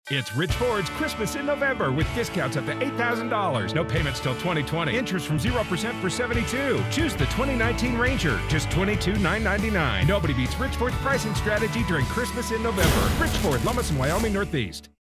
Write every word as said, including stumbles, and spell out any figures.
It's Rich Ford's Christmas in November with discounts up to eight thousand dollars. No payments till twenty twenty. Interest from zero percent for seventy-two. Choose the twenty nineteen Ranger, just twenty-two thousand nine hundred ninety-nine dollars. Nobody beats Rich Ford's pricing strategy during Christmas in November. Rich Ford, Lummis and Wyoming Northeast.